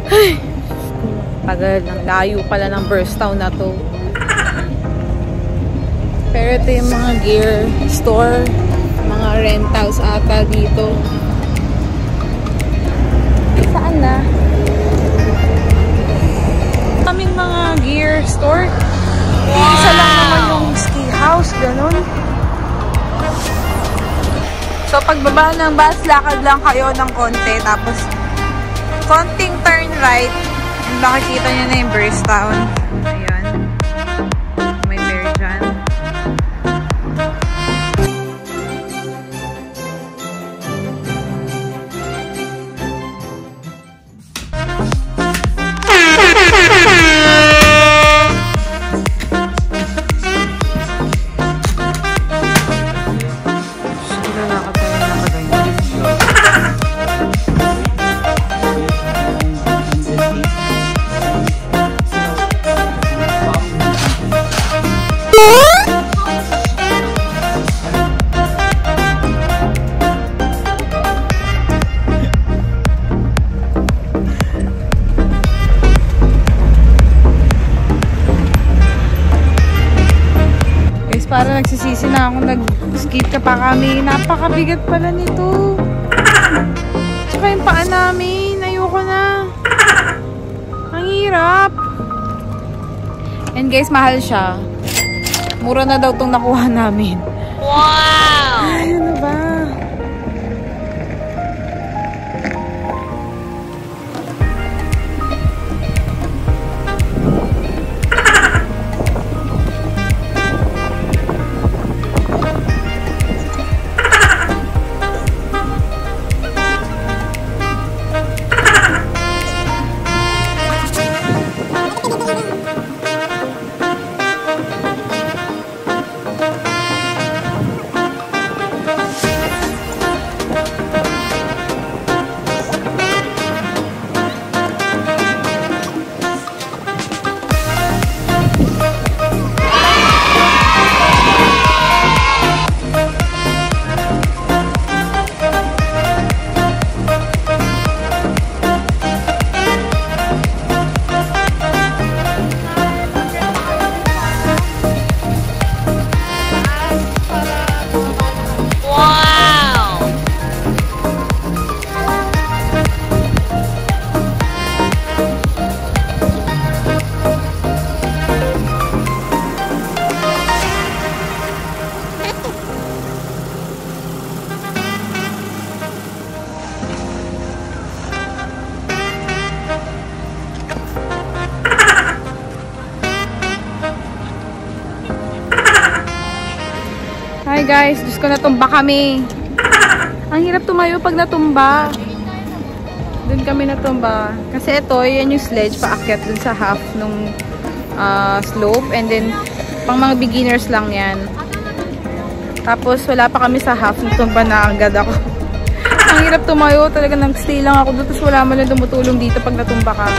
Ay, tagal ng layo pala ng burst town na to. Pero ito yung mga gear store, mga rentals ata dito. Saan na? Kaming mga gear store. Isa lang naman yung ski house, ganun. So pagbaba ng bus, lakad lang kayo ng konti, tapos konting turn right, and makikita nyo na yung burst town. Ayan. May bear dyan. Para nagsisisi na ako, nag-skip ka pa kami. Napakabigat pala nito. Tsaka yung paa namin, ayoko na. Ang hirap. And guys, mahal siya. Mura na daw itong nakuha namin. Wow! Ay, ano ba? Hi guys, Diyos ko, natumba kami. Ang hirap tumayo pag natumba. Doon kami natumba. Kasi ito, yan yung sledge paakyat dun sa half nung slope. And then, pang mga beginners lang yan. Tapos, wala pa kami sa half. Natumba na agad ako. Ang hirap tumayo. Talaga nag-stay lang ako doon. Tapos wala man lang tumutulong dito pag natumba ka.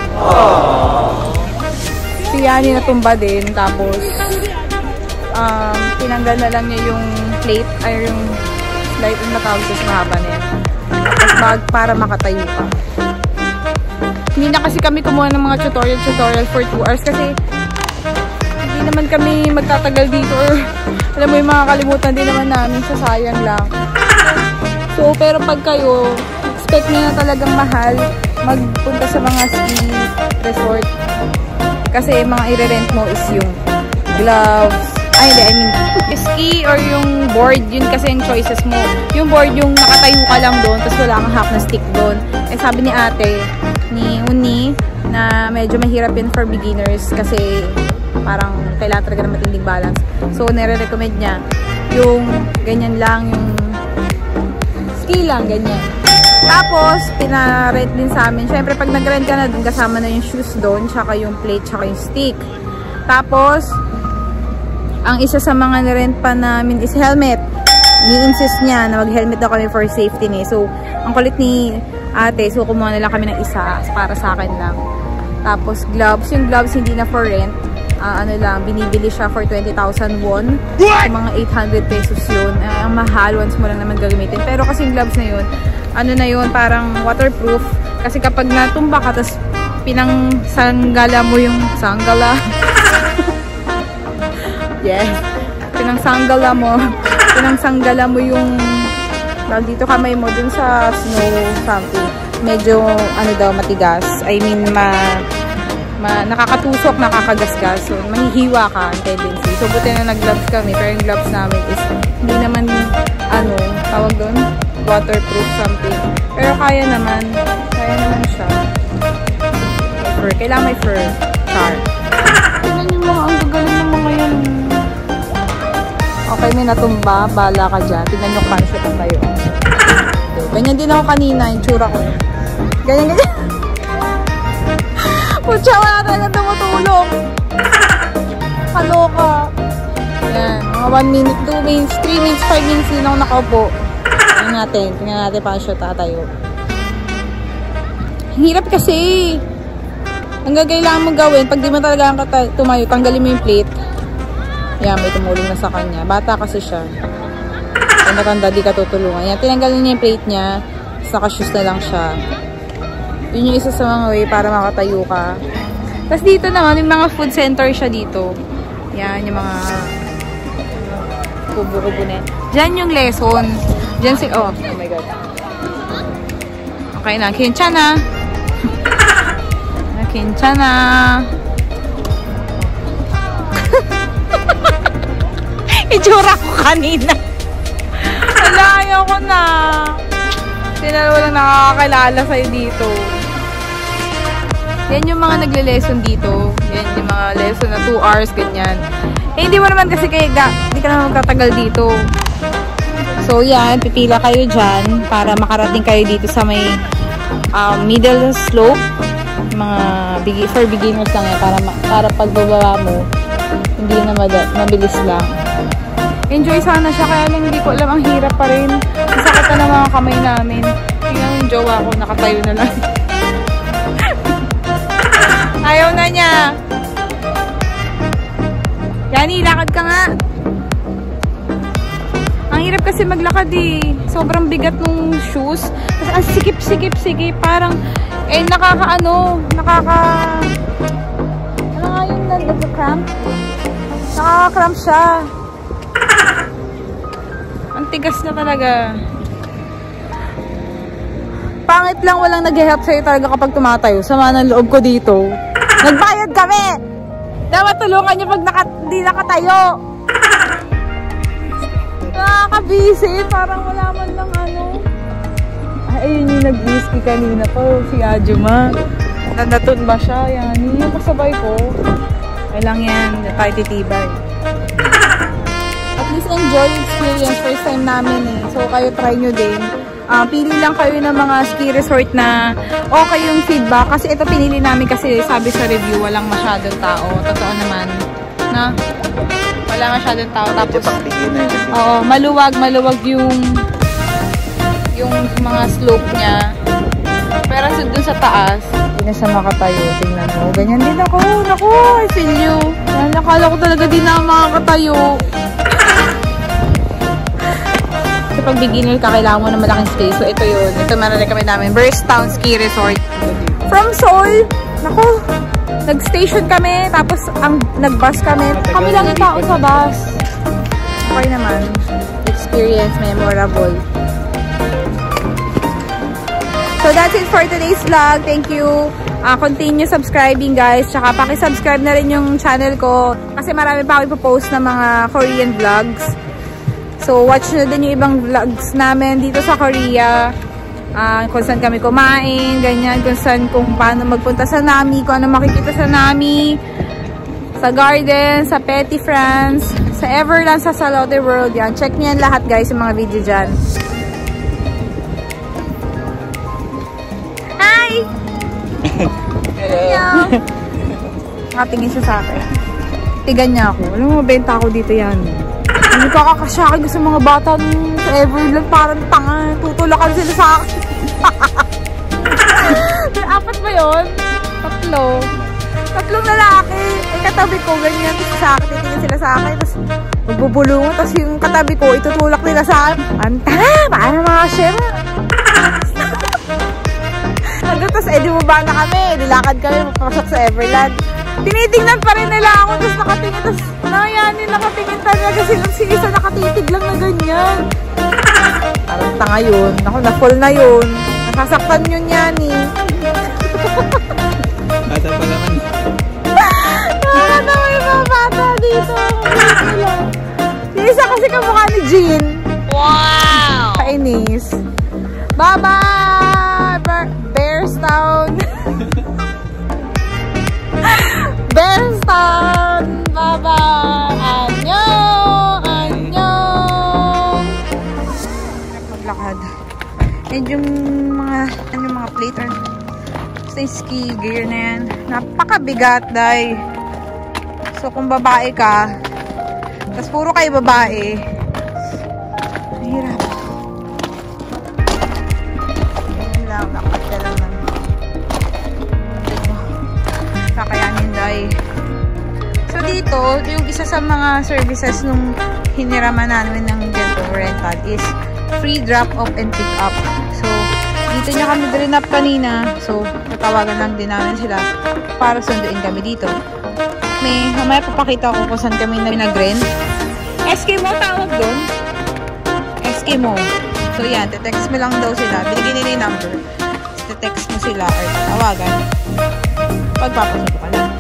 Si Yani natumba din. Tapos, tinanggal na lang niya yung plate ay yung slide na tawag sa mahaba niya. Tapos bag para makatayo pa. Hindi na kasi kami kumuha ng mga tutorial for 2 hours kasi hindi naman kami magtatagal dito or alam mo yung mga kalimutan din naman namin, sasayang lang. So pero pag kayo expect nyo na talagang mahal magpunta sa mga ski resort kasi mga i-rent mo is yung gloves. Ay, hindi. I mean, ski or yung board, yun kasi yung choices mo. Yung board, yung nakatayo ka lang doon, tapos wala kang half na stick doon. Eh, sabi ni ate, ni Uni, na medyo mahirap yun for beginners kasi parang kailangan talaga ng matinding balance. So, nire-recommend niya yung ganyan lang, yung ski lang, ganyan. Tapos, pina-rent din sa amin. Siyempre, pag nag-rent ka na doon, kasama na yung shoes doon, tsaka yung plate, tsaka yung stick. Tapos, ang isa sa mga na-rent pa namin is helmet. Ni-insist niya na mag-helmet daw kami for safety niya. So, ang kulit ni ate, so kumuha na lang kami ng isa para sa akin lang. Tapos, gloves. Yung gloves hindi na for rent. Ano lang, binibili siya for 20,000 won. So, mga 800 pesos yun. Ang mahal, once mo lang naman gagamitin. Pero kasi yung gloves na yun, ano na yun, parang waterproof. Kasi kapag natumba ka, tapos pinangsanggala mo yung sanggala. Yes. Pinangsanggala mo yung dito kamay mo dun sa snow something. Medyo ano daw matigas. I mean nakakatusok, nakakagasgas. So mahihiwa ka ang tendency. So buti na nag-gloves kami. Pero yung gloves namin is hindi naman tawag doon, waterproof something. Pero kaya naman siya. Fur. Kailangan may fur. Char. Tignan yung mga ang gagaling ng mga yan. Okay, may natumba. Bala ka dyan. Tignan nyo paano siya tayo. Ganyan din ako kanina. Yung tsura ko. Ganyan. Pucha, wala talaga tumutulong. Kaloka. Yan. Mga 1 minute, 2 minutes, 3 minutes, 5 minutes din ako nakaupo. Tingnan natin paano siya tatayo. Hirap kasi. Ang gagailangan mong gawin, pag di mo talaga tumayo, tanggalin mo yung plate. Yan, may tumulong na sa kanya. Bata kasi siya. Kung matanda, di ka tutulungan. Yan, tinanggalin niya yung plate niya. Tapos nakashoes na lang siya. Yun yung isa sa mga way para makatayo ka. Tapos dito naman, yung mga food center siya dito. Yan, yung mga kubo-kubo na. Diyan yung lesson. Diyan oh my God. Okay na, kincha na. Kincha na. Itsura ko kanina. Wala, ayoko na. Walang nakakakilala sa'yo dito. Yan yung mga nagle-lesson dito. Yan yung mga lesson na 2 hours, ganyan. Eh, hindi mo naman kasi hindi ka naman magtatagal dito. So, yan. Pipila kayo dyan para makarating kayo dito sa may middle slope. Mga for beginners lang yan. Para pagbababa mo, hindi na mabilis lang. Enjoy sana siya, kaya lang hindi ko alam, ang hirap pa rin. Masakit na ng mga kamay namin. Tingnan yung jowa ko, nakatayo na lang. Ayaw na niya. Yani, lakad ka nga. Ang hirap kasi maglakad eh. Sobrang bigat nung shoes. Kasi ang sikip. Parang, ano nga yung nagka-cramp? Nakaka-cramp siya. Ang tigas na talaga. Pangit lang walang nag-help sa'yo talaga kapag tumatayo. Sama ng loob ko dito. Nagbayad kami! Dapat tulungan niyo pag hindi nakatayo. Nakaka-busy. Parang wala man lang ayun yung nag-whisky kanina po. Si Ajuma. Nandatumba siya. Yan. Yung kasabay ko. Ay lang yan. Tayo titibay. At least enjoy experience. First time namin eh. So kayo try nyo din. Pili lang kayo ng mga ski resort na okay yung feedback. Kasi ito pinili namin kasi sabi sa review walang masyadong tao. Totoo naman. Na? Wala masyadong tao. Tapos, maluwag yung mga slope niya. Pero dun sa taas, hindi na siya makatayo. Tingnan mo. Ganyan din ako. Naku, I feel you. Nakala ko talaga din na makakatayo. Kasi pag beginner ka, kailangan mo na malaking space. So, ito yun. Ito marirecommend namin. Burst Town Ski Resort. From Seoul. Naku, nag-station kami. Tapos, nag-bus kami. Kami lang yung tao sa bus. Okay naman. Experience, memorable. So, that's it for today's vlog. Thank you. Continue subscribing, guys. Tsaka, paki-subscribe na rin yung channel ko. Kasi marami pa ako ipopost na mga Korean vlogs. So, watch na din yung ibang vlogs namin dito sa Korea. Kung saan kami kumain, ganyan. Kung paano magpunta sa Nami, kung ano makikita sa Nami, sa Garden, sa Petit France, sa Everland, sa Salote World. Yan. Check niyo yan lahat, guys, yung mga video dyan. Hi! Hello! Nakatingin siya sa akin. Tigan niya ako. Alam mo, benta ako dito yan. Hindi ko kakasyakin sa mga bata sa Everland. Parang tanga. Tutulakan sila sa akin. Apat ba yun? Tatlong lalaki. Katabi ko, ganyan. Sa akin, titingin sila sa akin. Tapos, magbubulungan. Tapos yung katabi ko, itutulak nila sa akin. Anta! Paano mga shema? maaga. Tapos di baba na kami. Nilakad kami, papasok sa Everland. Tinitingnan pa rin nila ako. Tapos nakatingin. Tapos nayanin, nakatingin talaga. Kasi si isa nakatitig lang na ganyan. Parang tanga yun. Ako, na-fall na yun. Nasasaktan yun yan eh. Bata pa naman. Nakakata mo yung mga bata dito. Yung isa kasi kamukha ni Jean. Wow! Kainis. Bye-bye! Bearstown! Bearstown! Bye-bye! Annyeong! Annyeong! Maglakad. And yung mga plate or yung ski gear na yan. Napakabigat, day. So, kung babae ka, tapos puro kayo babae, mahirap. Yan lang, lakad ka lang ng kakayanin, day. So, dito, yung isa sa mga services nung hiniraman namin ng ganito rental is free drop-off and pick-up. So, dito niya kami drain up kanina. So, tatawagan lang din namin sila para sunduin kami dito. Mamaya papakita ko kung saan kami nag-rent. Eskimo tawag doon. Eskimo. So, yan. Te-text mo lang daw sila. Binigyan nila yung number. Te-text mo sila or tatawagan. Pagpapasundo ka lang.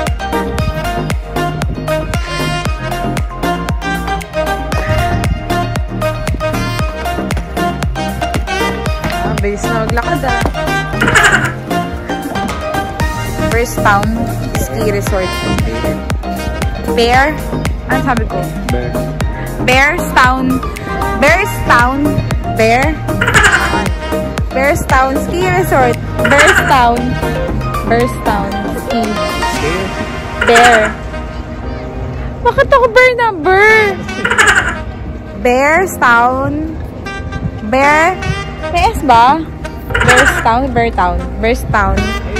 Base na maglakad ah. Bearstown Ski Resort. Bear? Ano sabi ko? Bear. Bearstown. Bearstown. Bear? Bearstown Ski Resort. Bearstown. Bearstown Ski. Bear. Bakit ako bear number? Bearstown. Bear. May S ba? Bearstown? Beartown. Bearstown.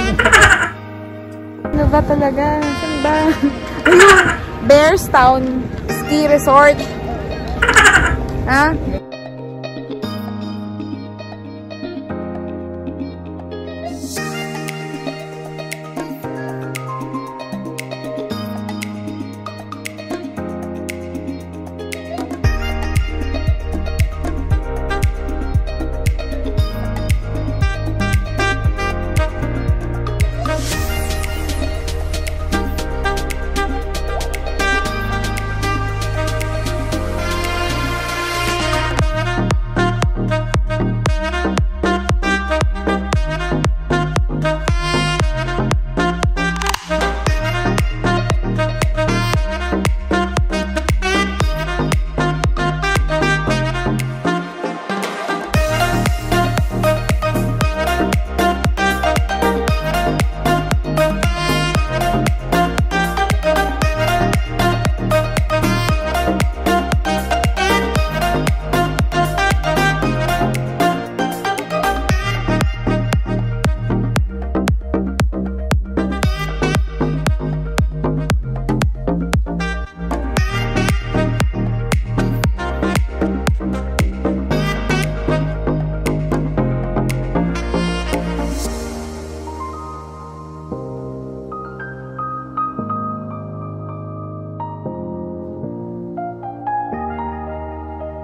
Ano ba talaga? Saan ba? Ayun! Bearstown Ski Resort. Ha?